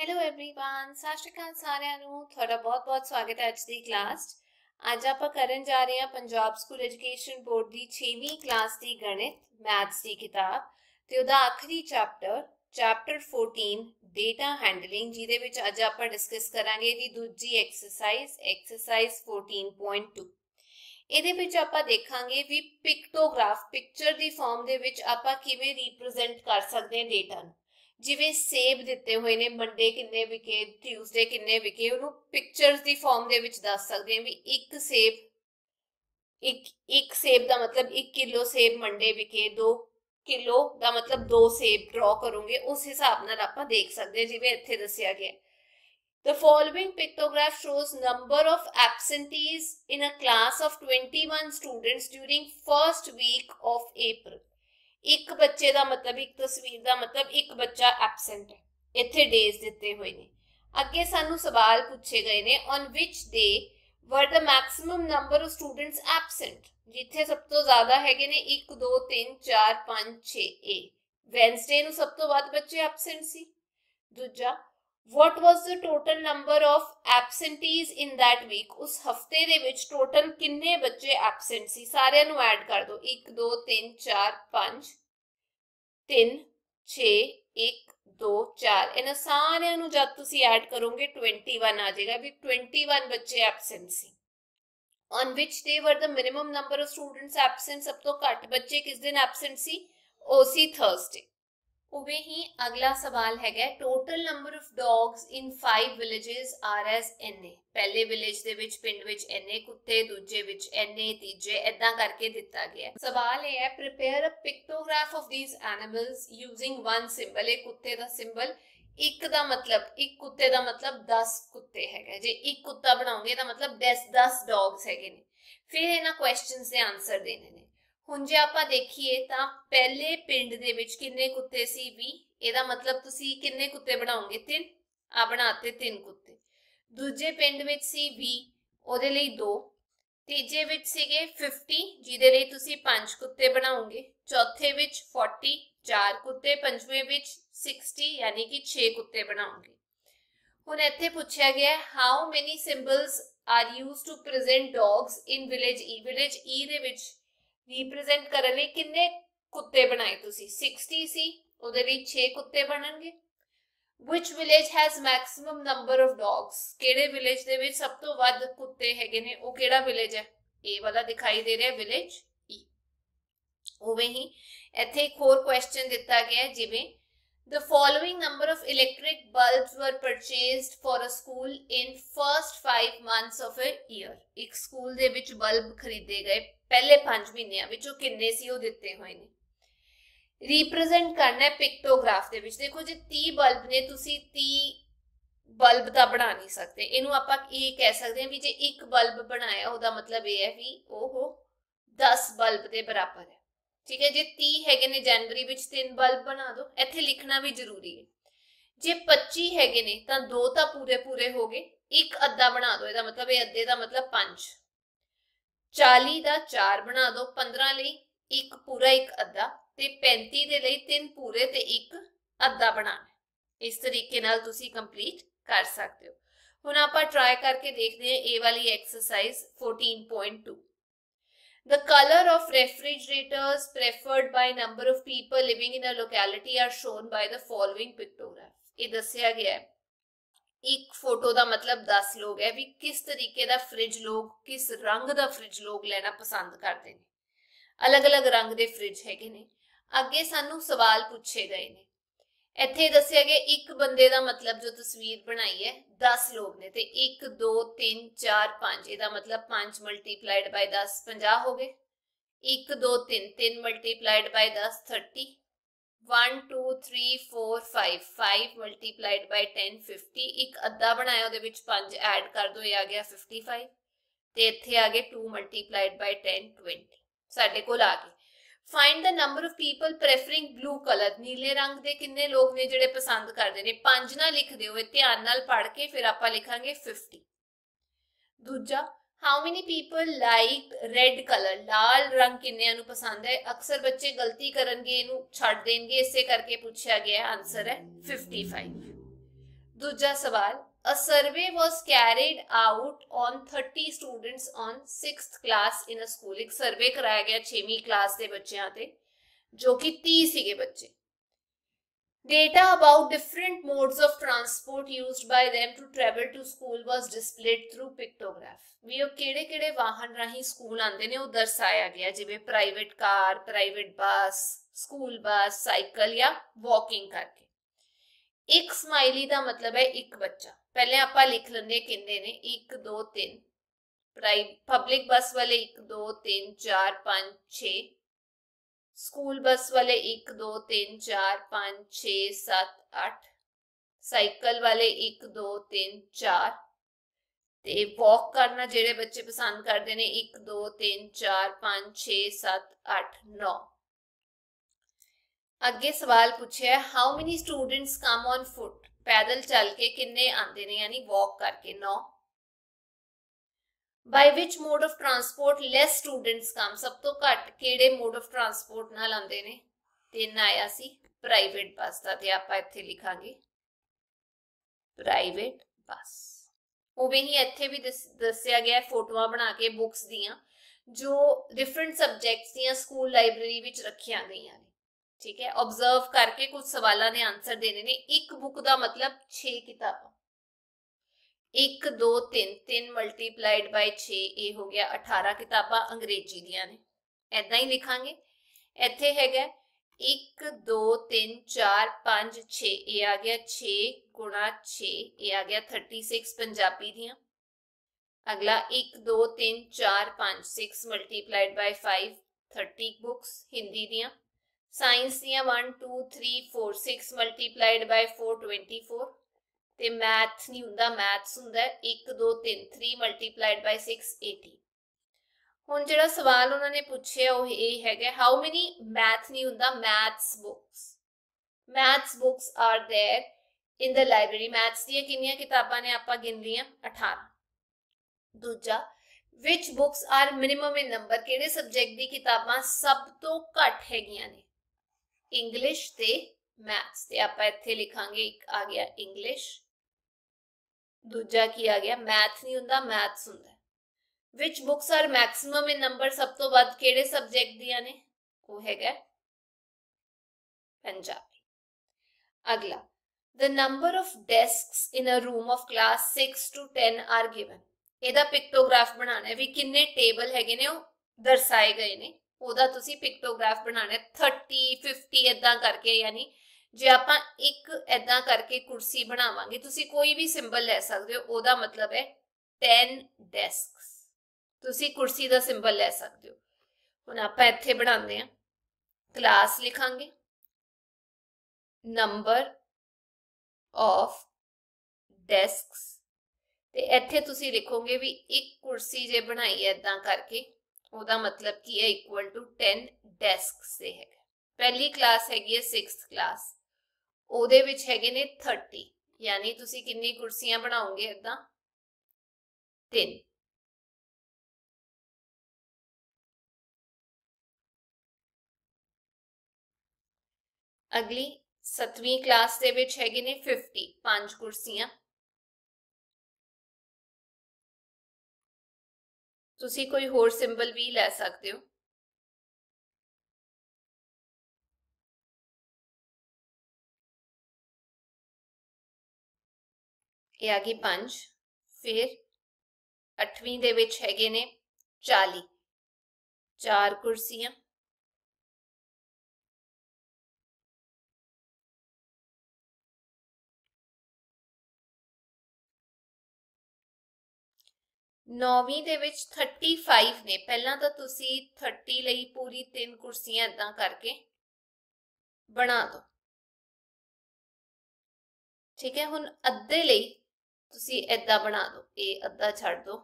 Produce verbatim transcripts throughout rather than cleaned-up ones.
Hello everyone सत श्री अकाल सारिਆਂ ਨੂੰ ਤੁਹਾਡਾ ਬਹੁਤ-ਬਹੁਤ ਸਵਾਗਤ ਹੈ ਅੱਜ ਦੀ ਕਲਾਸ 'ਚ। ਅੱਜ ਆਪਾਂ ਕਰਨ ਜਾ ਰਹੇ ਹਾਂ ਪੰਜਾਬ ਸਕੂਲ ਐਜੂਕੇਸ਼ਨ ਬੋਰਡ ਦੀ ਛੇਵੀਂ ਕਲਾਸ ਦੀ ਗਣਿਤ ਮੈਥਸ ਦੀ ਕਿਤਾਬ ਤੇ ਉਹਦਾ ਆਖਰੀ ਚੈਪਟਰ ਚੈਪਟਰ ਚੌਦਾਂ ਡੇਟਾ ਹੈਂਡਲਿੰਗ ਜਿਹਦੇ ਵਿੱਚ ਅੱਜ ਆਪਾਂ ਡਿਸਕਸ ਕਰਾਂਗੇ ਇਹਦੀ ਦੂਜੀ ਐਕਸਰਸਾਈਜ਼ ਐਕਸਰਸਾਈਜ਼ ਚੌਦਾਂ ਪੁਆਇੰਟ ਦੋ। ਇਹਦੇ ਵਿੱਚ ਆਪਾਂ ਦੇਖਾਂਗੇ ਵੀ ਪਿਕਟੋਗ੍ਰਾਫ ਪਿਕਚਰ ਦੀ ਫਾਰਮ ਦੇ ਵਿੱਚ ਆਪਾਂ ਕਿਵੇਂ ਰਿਪਰੈਜ਼ੈਂਟ ਕਰ ਸਕਦੇ ਹਾਂ ਡੇਟਾ ਨੂੰ। ਜਿਵੇਂ ਸੇਬ ਦਿੱਤੇ ਹੋਏ ਨੇ ਮੰਡੇ ਕਿੰਨੇ ਵਿਕੇ ਟਿਊਜ਼ਡੇ ਕਿੰਨੇ ਵਿਕੇ ਉਹਨੂੰ ਪਿਕਚਰਸ ਦੀ ਫਾਰਮ ਦੇ ਵਿੱਚ ਦੱਸ ਸਕਦੇ ਹਾਂ ਵੀ ਇੱਕ ਸੇਬ ਇੱਕ ਇੱਕ ਸੇਬ ਦਾ ਮਤਲਬ ਇੱਕ ਕਿਲੋ ਸੇਬ ਮੰਡੇ ਵਿਕੇ ਦੋ ਕਿਲੋ ਦਾ ਮਤਲਬ ਦੋ ਸੇਬ ਡਰਾ ਕਰੋਗੇ ਉਸ ਹਿਸਾਬ ਨਾਲ ਆਪਾਂ ਦੇਖ ਸਕਦੇ ਹਾਂ ਜਿਵੇਂ ਇੱਥੇ ਦੱਸਿਆ ਗਿਆ। The following pictograph shows number of absentees in a class of twenty-one students during first week of April. एक बच्चे का मतलब एक तस्वीर का मतलब एक बच्चा एबसेंट है। इत्थे डेज दिते हुए ने। अगे सानू सवाल पूछे गए ने on which day were the maximum number of students absent? जिथे सब तो ज्यादा हैगे ने एक दो तीन चार पांच छे ए वेडनेसडे नु सब तो वध बच्चे एबसेंट सी। दूजा what was the total number of absentees in that week? उस हफ्ते दे विच टोटल किन्ने बच्चे एबसेंट सी सारियां नु ऐड कर दो एक दो तीन चार पांच तीन छे एक दो चार इन्हां सारियां नु जब तुसी ऐड करोगे इक्कीस आ जाएगा भी इक्कीस बच्चे एबसेंट सी। on which day were the minimum number of students absent? सब तो घट बच्चे किस दिन एबसेंट सी ओ सी थर्सडे। उवे ही अगला सवाल है total number of dogs in five villages are as in A. पहले विलेज दे विच पिंड विच एन ए कुत्ते दूजे विच एन ए तीजे इदां करके दिता गया। सवाल यह है prepare a pictograph of these animals using one symbol. एक कुत्ते दा सिंबल एक दा मतलब एक कुत्ते दा मतलब दस कुत्ते है जे एक कुत्ता बनाओगे दा मतलब दस दस डॉग्स है ने। फिर इन्हां क्वेश्चंस दे आंसर देने ने। हुण जे आपां देखीए तां पहले पिंड दे विच किन्ने कुत्ते सी बीस ਇਹਦਾ मतलब तुसी किन्ने कुत्ते बनाओगे तीन आ बनाते तीन कुत्ते। दूजे पिंड विच सी बीस ਉਹਦੇ ਲਈ दो ਤੀजे विच सीगे पचास ਜਿਹਦੇ ਲਈ तुसी पांच कुत्ते बनाओगे। चौथे विच चालीस चार कुत्ते पंजवें विच साठ यानी कि छह कुत्ते बनाओगे। हुण ਇੱਥੇ ਪੁੱਛਿਆ ਗਿਆ how many symbols are used to present dogs in village E. Village E ਦੇ ਵਿੱਚ रिप्रेजेंट करने लिए किन्ने कुत्ते बनाए तुसी साठ सी ਉਹਦੇ ਲਈ छह कुत्ते ਬਣਨਗੇ। which village has maximum number of dogs? ਕਿਹੜੇ ਵਿਲੇਜ ਦੇ ਵਿੱਚ ਸਭ ਤੋਂ ਵੱਧ ਕੁੱਤੇ ਹੈਗੇ ਨੇ ਉਹ ਕਿਹੜਾ ਵਿਲੇਜ ਹੈ ਇਹ ਵਾਲਾ ਦਿਖਾਈ ਦੇ ਰਿਹਾ ਵਿਲੇਜ ਈ। ਉਵੇਂ ਹੀ ਇੱਥੇ ਇੱਕ ਹੋਰ ਕੁਐਸਚਨ ਦਿੱਤਾ ਗਿਆ ਜਿਵੇਂ the following number of electric bulbs were purchased for a school in first five months of a year। ਇੱਕ ਸਕੂਲ ਦੇ ਵਿੱਚ ਬਲਬ ਖਰੀਦੇ ਗਏ ਪਹਿਲੇ पांच ਮਹੀਨਿਆਂ ਵਿੱਚੋਂ ਕਿੰਨੇ ਸੀ ਉਹ ਦਿੱਤੇ ਹੋਏ ਨੇ। रिप्रेजेंट करना है पिक्टोग्राफ दे विच। देखो जे तीस बल्ब ने तुसी तीस बल्ब दा बना नहीं सकते इनू आपां ये कह सकते हैं भी जे एक बल्ब बनाया ओदा मतलब ये है भी ओहो दस बल्ब दे बराबर है। ठीक है जे तीस हैगे ने जनवरी विच तीन बल्ब बना दो इत्थे लिखना भी जरूरी है। जे पच्चीस हैगे ने तां दो तां पूरे पूरे हो गए एक अद्धा बना दो इहदा मतलब ये अद्धे दा मतलब पांच। चालीस दा चार बना दो पंद्रह लई एक पूरा एक अद्धा ते पैंतीस दे लई तीन पूरे ते एक अद्धा बनाना। इस तरीके नाल तुसी कंप्लीट कर सकते हो। हुण आपां ट्राई करके देखते हैं ए वाली एक्सरसाइज चौदह पॉइंट दो। The color of refrigerators preferred by number of people living in a locality are shown by the following pictograph। ये दस्सिया गया है एक फोटो का मतलब दस लोग है भी किस तरीके का फ्रिज लोग किस रंग का फ्रिज लोग लेना पसंद करते हैं। अलग अलग रंग के फ्रिज हैगे ने। अगे सानू सवाल पूछे गए ने इत्थे दस्सिया गया एक बंदे का मतलब जो तस्वीर बनाई है दस लोग ने ते एक दो तीन चार पांच इहदा मतलब पांच मल्टीप्लाइड बाय दस पचास हो गए। एक दो तीन तीन मल्टीप्लाइड बाय दस तीस one two three four five five multiplied by ten fifty एक अद्धा बनाया उहदे विच पांच ऐड कर दो ये आ गया पचपन ते इत्थे आ गए two multiplied by ten twenty साडे कोल आ गए। Find the number of people preferring blue colour. नीले रंग दे किन्ने लोग ने जिहड़े पसंद करदे ने पांच ना लिख दिओ ध्यान नाल पढ़ के फिर आपां लिखांगे पचास। दूजा how many people like red colour. लाल रंग किन्नियां नूं पसंद है। अक्सर बच्चे गलती करनगे इनू छड्ड देणगे इसे करके पूछा गया आंसर है पचपन। दूजा सवाल, a survey was carried out on thirty students on sixth class in a school। एक सर्वे कराया गया छेवीं क्लास के बच्चों ते जो कि तीस सीगे बच्चे। Data about different modes of transport used by them to travel to school was displayed through pictograph। ਵੀ ਉਹ ਕਿਹੜੇ ਕਿਹੜੇ ਵਾਹਨ ਰਾਹੀਂ ਸਕੂਲ ਆਉਂਦੇ ਨੇ ਉਹ ਦਰਸਾਇਆ ਗਿਆ, ਜਿਵੇਂ private car, private bus, school bus, cycle ਜਾਂ ਵਾਕਿੰਗ करके। एक स्माइली का मतलब है एक बच्चा। पहले आप लिख लेंगे किन्ने ने, एक दो तीन। पब्लिक बस वाले एक दो तीन चार पांच छे, स्कूल बस वाले एक दो तीन चार पांच छे सात आठ, साइकिल वाले एक दो तीन चार, ते वॉक करना जेडे बच्चे पसंद करते हैं एक दो तीन चार पांच छे सात आठ नौ। अगे सवाल पूछे, how many students come on foot, पैदल चल के किन्ने आंदे ने यानी वॉक करके, नौ। By which mode of transport less students come, सब तो घट केड़े मोड ऑफ ट्रांसपोर्ट नाल आंदे ने, तीन आया सी प्राइवेट बस दा, ते आपां इत्थे लिखांगे प्राइवेट बस। उवें ही इत्थे भी दस्सिया गया फोटोआं बना के बुक्स दियां जो डिफरेंट सब्जैक्ट्स दियां स्कूल लाइब्रेरी विच रखियां गईयां ने। ठीक है, ऑब्जर्व करके कुछ सवालों ने आंसर देने ने। एक बुक का मतलब छे किताबां, एक दो तीन, तीन मल्टीप्लाइड बाय छे, ये हो गया अठारह किताबां अंग्रेजी दियां ने। ऐदा ही लिखांगे। इत्थे हैगा एक दो तीन चार पांच छे, ये आ गया छे गुणा छे, ये आ गया थर्टी सिक्स पंजाबी दियां। अगला एक दो तीन चार पांच, six multiplied by five, thirty books Hindi दियां। साइंस दियां one two three four, six multiplied by four twenty four, ते मैथ नहीं हुंदा, मैथ्स हुंदा एक दो तीन, three multiplied by six eighteen. हुण जिहड़ा सवाल उन्होंने पूछे वो ये हैगा, हाउ मेनी, मैथ नहीं हुंदा, maths books, maths books are there in the library. Maths दियां कितनियां किताबां ने आपां गिन लियां, अठारह। दूजा, which books are minimum in number, किहड़े सब्जैक्ट दी किताबां सब तो घट हैगियां ने, इंग्लिश ते मैथ्स। ते आपां इत्थे लिखांगे, एक आ गया इंग्लिश, दूजा की आ गया मैथ नहीं हुंदा, मैथ्स हुंदा। Which books are maximum in number, सब तो वध किहड़े सब्जैक्ट दियां ने, वो हैगा पंजाबी। अगला, the number of desks in a room of class six to ten are given. ਇਹਦਾ पिक्टोग्राफ बनाना है, भी किन्ने टेबल हैगे ने दर्शाए गए ने, ਉਹਦਾ ਤੁਸੀਂ पिक्टोग्राफ बनाना थर्टी फिफ्टी इदां करके। यानी जे आपां एक इदां करके कुर्सी बनावांगे, तुसी कोई भी सिंबल ले सकते हो, ਉਹਦਾ मतलब है टेन डेस्क्स, तुसी कुर्सी दा सिंबल ले सकते हो। हुण आपां इत्थे बनांदे हां, क्लास लिखांगे, नंबर ऑफ डेस्क्स, ते इत्थे तुसी लिखोगे भी एक कुर्सी जे बनाई है इदां करके, ਉਹਦਾ मतलब की है इक्वल टू टेन डेस्क से है। पहली क्लास हैगी है सिक्स्थ क्लास, ਉਹਦੇ ਵਿੱਚ ਹੈਗੇ ਨੇ थर्टी, यानी तुसी कितनी कुर्सियां बनाओगे इदां, तीन। अगली सतवीं क्लास ਦੇ ਵਿੱਚ ਹੈਗੇ ਨੇ फिफ्टी, पांच कुर्सियां। तुसी कोई होर सिंबल भी ले सकते हो। ये आ गई पांच। फिर अठवीं दे विच हैगे ने चाली, चार कुर्सियां। नौवीं दे विच थर्टी फाइव ने। पहला तो तुसी थर्टी लई पूरी तीन कुर्सियां इदां करके बना दो। ठीक है, हुण अद्धे लई तुसी इदां बना दो, ये अद्धा छड़ दो,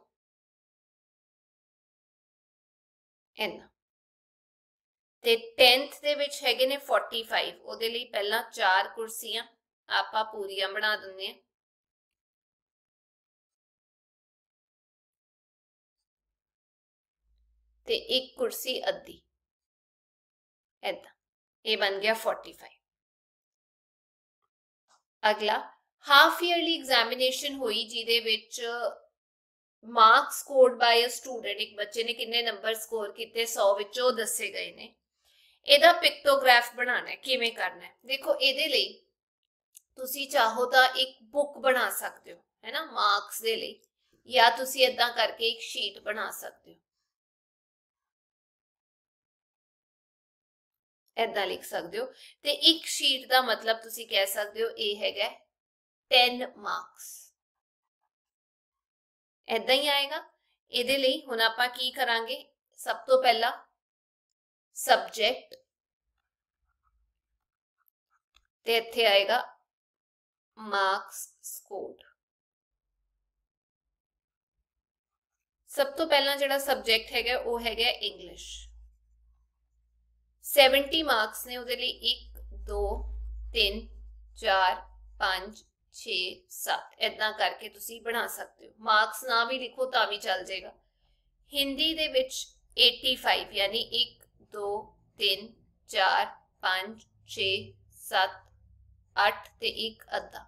इन्ना। ते टेंथ दे विच हैगे ने फोर्टी फाइव, ਉਹਦੇ ਲਈ पहला चार कुर्सियां आपां पूरियां बना दिंदे हां। ते एक कुर्सी अद्धी, ऐदा, ये बन गया फोर्टी फाइव। अगला, ਹਾਫ ਈਅਰਲੀ ਐਗਜ਼ਾਮੀਨੇਸ਼ਨ ਹੋਈ ਜਿਹਦੇ ਵਿੱਚ marks scored by a student, ਇੱਕ ਬੱਚੇ ਨੇ ਕਿੰਨੇ ਨੰਬਰ ਸਕੋਰ ਕੀਤੇ ਸੌ ਵਿੱਚੋਂ ਦੱਸੇ ਗਏ ਨੇ। ਇਹਦਾ ਪਿਕਟੋਗ੍ਰਾਫ ਬਣਾਉਣਾ ਹੈ, ਕਿਵੇਂ ਕਰਨਾ ਹੈ? ਦੇਖੋ ਇਹਦੇ ਲਈ ਤੁਸੀਂ ਚਾਹੋ ਤਾਂ ਇੱਕ ਬੁੱਕ ਬਣਾ ਸਕਦੇ ਹੋ, ਹੈ ਨਾ, ਮਾਰਕਸ ਦੇ ਲਈ, ਜਾਂ ਤੁਸੀਂ ਇਦਾਂ ਕਰਕੇ ਇੱਕ ਸ਼ੀਟ ਬਣਾ ਸਕਦੇ ਹੋ, ਇਦਾਂ ਲਿਖ ਸਕਦੇ ਹੋ। ਤੇ ਇੱਕ ਸ਼ੀਟ ਦਾ ਮਤਲਬ ਤੁਸੀਂ ਕਹਿ ਸਕਦੇ ਹੋ ਇਹ ਹੈਗਾ ਦਸ ਮਾਰਕਸ, ਇਦਾਂ ਹੀ ਆਏਗਾ। ਇਹਦੇ ਲਈ ਹੁਣ ਆਪਾਂ ਕੀ ਕਰਾਂਗੇ, ਸਭ ਤੋਂ ਪਹਿਲਾਂ ਸਬਜੈਕਟ ਤੇ ਇੱਥੇ ਆਏਗਾ ਮਾਰਕਸ ਸਕੋਰਡ। ਸਭ ਤੋਂ ਪਹਿਲਾਂ ਜਿਹੜਾ ਸਬਜੈਕਟ ਹੈਗਾ ਉਹ ਹੈਗਾ ਇੰਗਲਿਸ਼, ਸੱਤਰ ਮਾਰਕਸ ਨੇ ਉਹਦੇ ਲਈ ਇੱਕ ਦੋ ਤਿੰਨ ਚਾਰ ਪੰਜ ਛੇ ਸੱਤ ਇਦਾਂ ਕਰਕੇ ਤੁਸੀਂ ਬਣਾ ਸਕਦੇ ਹੋ। ਮਾਰਕਸ ਨਾ ਵੀ ਲਿਖੋ ਤਾਂ ਵੀ ਚੱਲ ਜਾਏਗਾ। ਹਿੰਦੀ ਦੇ ਵਿੱਚ ਪਚਾਸੀ ਯਾਨੀ ਇੱਕ ਦੋ ਤਿੰਨ ਚਾਰ ਪੰਜ ਛੇ ਸੱਤ ਅੱਠ ਤੇ ਇੱਕ ਅੱਧਾ।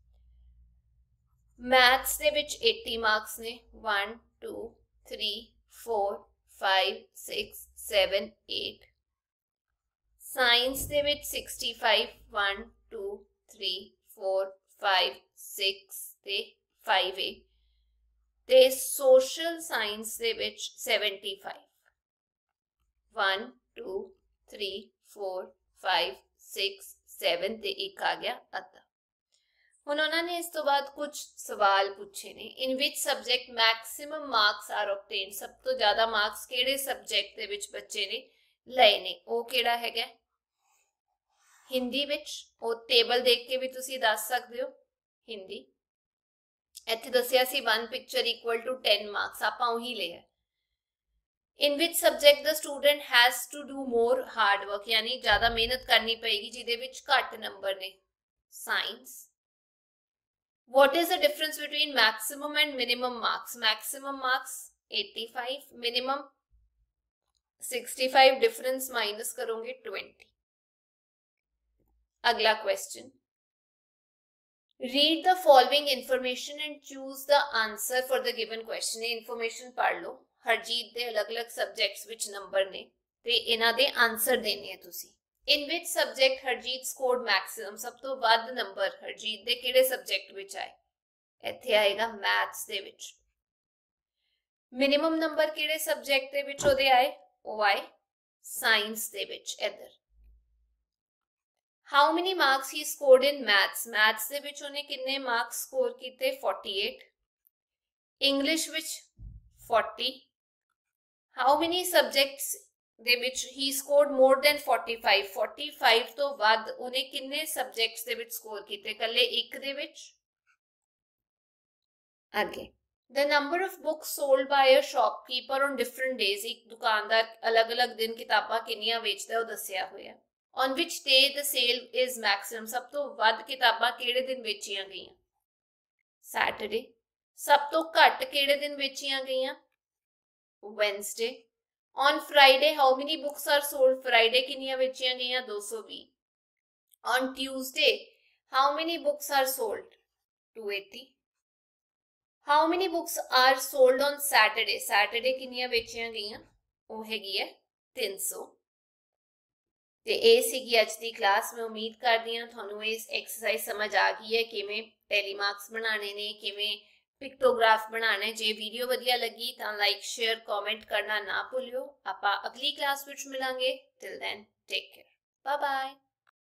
ਮੈਥਸ ਦੇ ਵਿੱਚ अस्सी ਮਾਰਕਸ ਨੇ, ਇੱਕ ਦੋ ਤਿੰਨ ਚਾਰ ਪੰਜ ਛੇ ਸੱਤ ਅੱਠ। ਸਾਇੰਸ ਦੇ ਵਿੱਚ ਪੈਂसठ, ਇੱਕ ਦੋ ਤਿੰਨ ਚਾਰ ਪੰਜ ਛੇ ਤੇ ਪੰਜ ਏ। ਤੇ ਸੋਸ਼ਲ ਸਾਇੰਸ ਦੇ ਵਿੱਚ ਪਚਹੱਤਰ, ਇੱਕ ਦੋ ਤਿੰਨ ਚਾਰ ਪੰਜ ਛੇ ਸੱਤ ਤੇ ਇੱਕ ਆ ਗਿਆ ਅੱਧਾ। ਹੁਣ ਉਹਨਾਂ ਨੇ ਇਸ ਤੋਂ ਬਾਅਦ ਕੁਝ ਸਵਾਲ ਪੁੱਛੇ ਨੇ। In which subject maximum marks are obtained, ਸਭ ਤੋਂ ਜ਼ਿਆਦਾ ਮਾਰਕਸ ਕਿਹੜੇ ਸਬਜੈਕਟ ਦੇ ਵਿੱਚ ਬੱਚੇ ਨੇ ਲਏ ਨੇ, ਉਹ ਕਿਹੜਾ ਹੈਗਾ ਹਿੰਦੀ ਵਿੱਚ। ਉਹ ਟੇਬਲ ਦੇਖ ਕੇ ਵੀ ਤੁਸੀਂ ਦੱਸ ਸਕਦੇ ਹੋ ਹਿੰਦੀ। ਇੱਥੇ ਦੱਸਿਆ ਸੀ one picture equal to ten marks, ਆਪਾਂ ਉਹੀ ਲਿਆ। in which subject the student has to do more hard work, यानी ज्यादा मेहनत करनी पड़ेगी जिहदे विच घट नंबर ने, science. what is the difference between maximum and minimum marks? maximum marks eighty-five, minimum sixty-five, difference minus करोगे twenty। अगला question, read the following information and choose the answer for the given question। ये information पढ़ लो, हरजीत दे अलग अलग subjects which number ने ते इन्हां दे answer देने हैं तुसी। in which subject Harjeet scored maximum, सब तो वध नंबर हरजीत दे किहड़े सब्जेक्ट विच आए, इत्थे आएगा मैथ्स दे विच। मिनिमम नंबर किहड़े सब्जेक्ट दे विच ओहदे आए, ओ आए साइंस दे विच इधर। how many marks he scored in maths, maths ਦੇ ਵਿੱਚ ਉਹਨੇ ਕਿੰਨੇ ਮਾਰਕਸ ਸਕੋਰ ਕੀਤੇ forty-eight, ਇੰਗਲਿਸ਼ ਵਿੱਚ forty। how many subjects ਦੇ ਵਿੱਚ he scored more than forty-five, forty-five ਤੋਂ ਵੱਧ ਉਹਨੇ ਕਿੰਨੇ ਸਬਜੈਕਟਸ ਦੇ ਵਿੱਚ ਸਕੋਰ ਕੀਤੇ, ਕੱਲੇ ਇੱਕ ਦੇ ਵਿੱਚ। ਅੱਗੇ, the number of books sold by a shopkeeper on different days, ਇੱਕ ਦੁਕਾਨਦਾਰ ਅਲੱਗ-ਅਲੱਗ ਦਿਨ ਕਿਤਾਬਾਂ ਕਿੰਨੀਆਂ ਵੇਚਦਾ ਉਹ ਦੱਸਿਆ ਹੋਇਆ। on which day the sale is maximum, सब तो ਵੱਧ किताबां ਕਿਹੜੇ ਦਿਨ ਵੇਚੀਆਂ ਗਈਆਂ, सैटरडे। सब तो घट ਕਿਹੜੇ ਦਿਨ ਵੇਚੀਆਂ ਗਈਆਂ, wednesday। on friday how many books are sold, friday ਕਿੰਨੀਆਂ ਵੇਚੀਆਂ ਗਈਆਂ two hundred twenty। on tuesday how many books are sold, two hundred eighty। how many books are sold on saturday, saturday ਕਿੰਨੀਆਂ ਵੇਚੀਆਂ ਗਈਆਂ, ਉਹ ਹੈਗੀ ਹੈ three hundred। ਤੇ ਇਹ ਸੀਗੀ ਅੱਜ ਦੀ ਕਲਾਸ। ਮੈਂ ਉਮੀਦ ਕਰਦੀ ਹਾਂ ਤੁਹਾਨੂੰ ਇਸ ਐਕਸਰਸਾਈਜ਼ ਸਮਝ ਆ ਗਈ ਹੈ ਕਿਵੇਂ ਟੈਲੀ ਮਾਰਕਸ ਬਣਾਉਣੇ ਨੇ, ਕਿਵੇਂ ਪਿਕਟੋਗ੍ਰਾਫ ਬਣਾਉਣਾ ਹੈ। ਜੇ ਵੀਡੀਓ ਵਧੀਆ ਲੱਗੀ ਤਾਂ ਲਾਈਕ ਸ਼ੇਅਰ ਕਮੈਂਟ ਕਰਨਾ ਨਾ ਭੁੱਲਿਓ। ਆਪਾਂ ਅਗਲੀ ਕਲਾਸ ਵਿੱਚ ਮਿਲਾਂਗੇ। Till then take care, bye bye.